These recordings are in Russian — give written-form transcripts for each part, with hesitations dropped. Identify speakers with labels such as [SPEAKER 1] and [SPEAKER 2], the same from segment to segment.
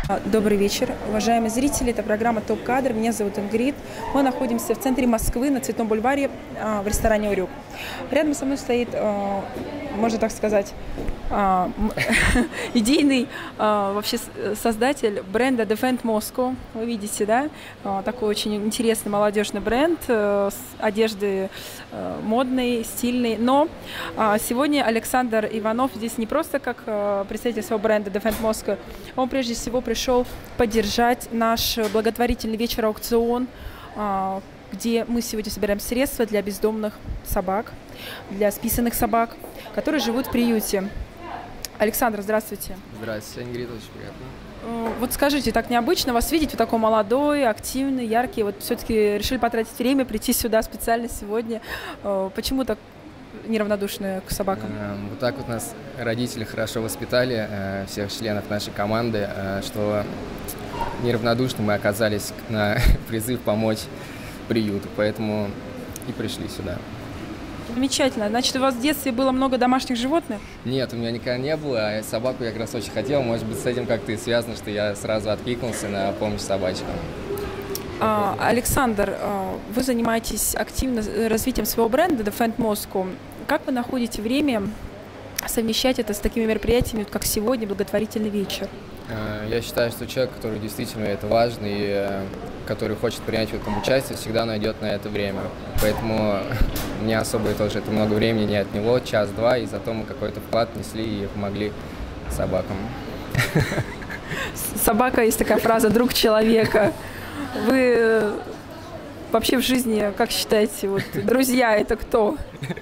[SPEAKER 1] Добрый вечер, уважаемые зрители. Это программа «Топ кадр». Меня зовут Ингрид. Мы находимся в центре Москвы на Цветном бульваре в ресторане «Урюк». Рядом со мной стоит, можно так сказать, идейный вообще создатель бренда Defend Moscow. Вы видите, да? Такой очень интересный молодежный бренд одежды модной, стильной. Но сегодня Александр Иванов здесь не просто как представитель своего бренда Defend Moscow. Он прежде всего пришел поддержать наш благотворительный вечер-аукцион, где мы сегодня собираем средства для бездомных собак, для списанных собак, которые живут в приюте. Александр, здравствуйте.
[SPEAKER 2] Здравствуйте, Ингрид, очень приятно.
[SPEAKER 1] Вот скажите, так необычно вас видеть, вы такой молодой, активный, яркий, вот все-таки решили потратить время, прийти сюда специально сегодня. Почему так неравнодушны к собакам?
[SPEAKER 2] Вот так вот нас родители хорошо воспитали, всех членов нашей команды, что неравнодушны мы оказались на призыв помочь приюту, поэтому и пришли сюда.
[SPEAKER 1] Замечательно. Значит, у вас в детстве было много домашних животных?
[SPEAKER 2] Нет, у меня никогда не было, а собаку я как раз очень хотел. Может быть, с этим как-то и связано, что я сразу откликнулся на помощь собачкам.
[SPEAKER 1] Александр, вы занимаетесь активно развитием своего бренда Defend Moscow. Как вы находите время совмещать это с такими мероприятиями, как сегодня, благотворительный вечер?
[SPEAKER 2] Я считаю, что человек, который действительно это важно и который хочет принять в этом участие, всегда найдет на это время. Поэтому мне особо тоже это много времени не от него, час-два, и зато мы какой-то вклад внесли и помогли собакам.
[SPEAKER 1] Собака, есть такая фраза «друг человека». Вы вообще в жизни, как считаете, вот, друзья – это кто?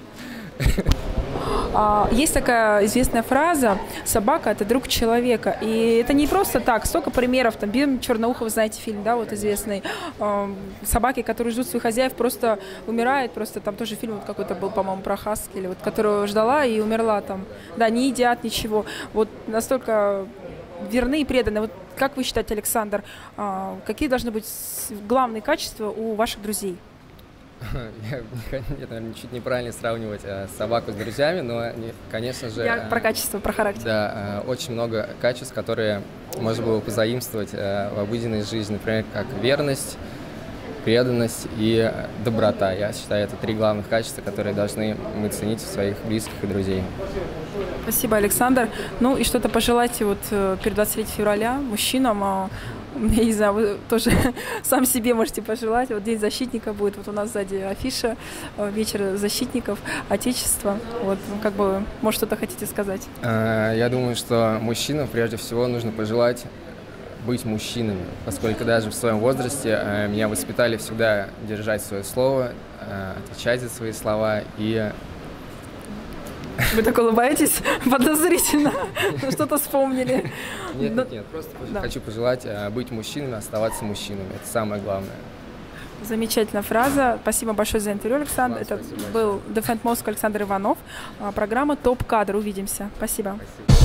[SPEAKER 1] Есть такая известная фраза «собака – это друг человека». И это не просто так. Столько примеров. Там «Бим Черноухов», знаете фильм, да, вот известный. Собаки, которые ждут своих хозяев, просто умирают. Просто там тоже фильм вот какой-то был, по-моему, про хаски, или вот, которую ждала и умерла там. Да, не едят ничего. Вот настолько верны и преданы. Вот как вы считаете, Александр, какие должны быть главные качества у ваших друзей?
[SPEAKER 2] Нет, наверное, чуть неправильно сравнивать собаку с друзьями, но, конечно же...
[SPEAKER 1] Я про качество, про характер.
[SPEAKER 2] Да, очень много качеств, которые можно было позаимствовать в обыденной жизни, например, как верность, преданность и доброта. Я считаю, это три главных качества, которые должны мы ценить в своих близких и друзей.
[SPEAKER 1] Спасибо, Александр. Ну и что-то пожелайте вот перед 23 февраля мужчинам. Я не знаю, вы тоже сам себе можете пожелать. Вот День защитника будет, вот у нас сзади афиша, вечер защитников Отечества. Вот, как бы, может, что-то хотите сказать?
[SPEAKER 2] Я думаю, что мужчинам прежде всего нужно пожелать быть мужчинами, поскольку даже в своем возрасте меня воспитали всегда держать свое слово, отвечать за свои слова и...
[SPEAKER 1] Вы так улыбаетесь подозрительно, что-то вспомнили.
[SPEAKER 2] Нет, просто хочу пожелать быть мужчинами, оставаться мужчинами. Это самое главное.
[SPEAKER 1] Замечательная фраза. Спасибо большое за интервью, Александр. Это был Defend Moscow Александр Иванов. Программа «Топ кадр». Увидимся. Спасибо.